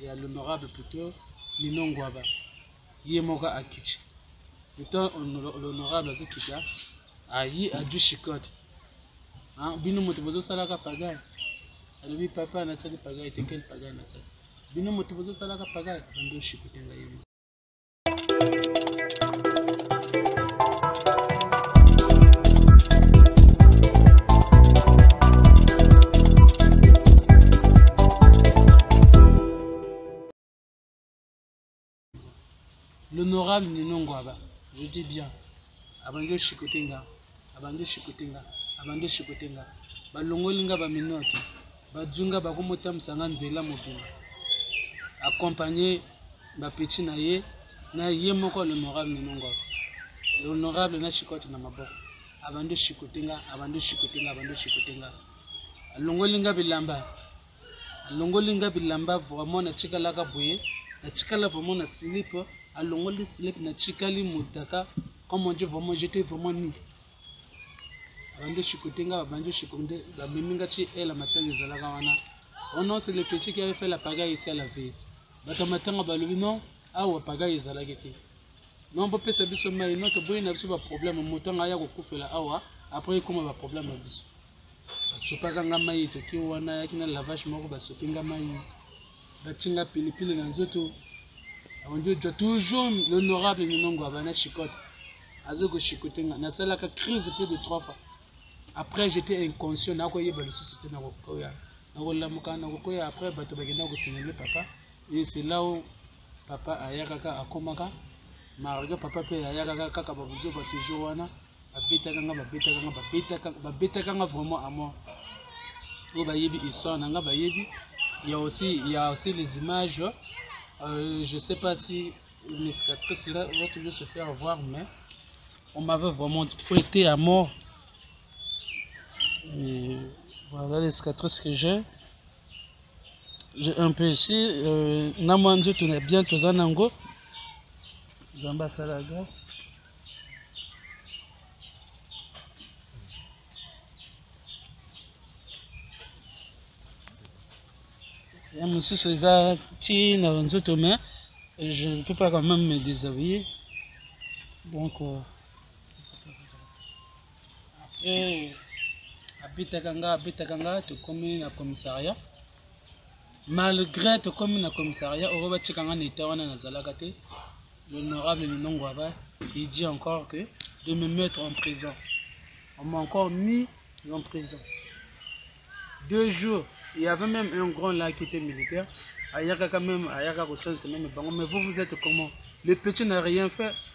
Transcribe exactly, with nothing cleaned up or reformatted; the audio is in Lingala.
il y a l'honorable plutôt Nino Ngwaba Yemoka Akichi. Le temps l'honorable Azekita a yi a du chicote. Hein, bino motobozo salaka pagay. Alobi papa na sali pagay te quel pagay na sali. Bino motobozo salaka pagay bando chicote ngayemo. L'honorable Nino Ngwaba, je dis bien, abando chicotenga, abando chicotenga, abando chicotenga, balongolinga ba minoti, badjunga bakomota msanga nzela mobimba, accompagné ba petit na ye, na ye moko l'honorable Nino Ngwaba, l'honorable na chicote na maboko, abando chicotenga, abando chicotenga, abando chicotenga, alongolinga bilamba, alongolinga bilamba vraiment na chikalaka boye, na chikala vraiment na slip. Alors, le slip na chikali mutaka, comme on dit vraiment, j'étais vraiment nu. Avant de chicotenga, avant de chicotenga, la miminga chi et la matin des alagawana. Oh non, c'est le petit qui avait fait la pagaille ici à la veille. Bato matin, on va le non, ah ou pagaille is à la guette. Non, on peut pas savoir ce mail, non, tu peux y avoir un problème, mon mouton a yago koufé la awa, après comment va problème à bis. Sopaganga maï, to ki wana yakina lavage moko, ba sopinga maï, batinga pilipili na nzoto. On dit toujours l'honorable Nino Ngwaba na chicote. Azoko chicotenga. Na sala ka crise plus de trois fois. Après j'étais inconscient. Na ko yeba le société na ko koya. Na ko lamuka na ko koya après bato bagenda ko signaler papa. Et c'est là où papa ayaka akomaka. Marga papa pe ayaka kaka babuzo ba toujours wana. Babeta kanga babeta kanga babeta kanga babeta kanga vraiment à mort. O ba yebi histoire na nga ba yebi. Il y a aussi il y a aussi les images. Euh, je ne sais pas si les cicatrices là vont toujours se faire voir, mais on m'avait vraiment fouetté à mort. Et voilà les cicatrices que j'ai. J'ai un peu ici. Namanjo, tu es bien, tu es en ango. J'embasse à la glace. Monsieur Sosa, je ne peux pas quand même me déshabiller. Donc, euh, après, Abitakanga, Abitakanga, tu communes à commissariat. Malgré tu communes à commissariat, au revoir, tu as été en Zalagate. L'honorable Nino Ngwaba, il dit encore que de me mettre en prison. On m'a encore mis en prison. Deux jours. Il y avait même un grand là qui était militaire. Ayaka quand même, Ayaka au sol, c'est même bon. Mais vous, vous êtes comment? Le petit n'a rien fait.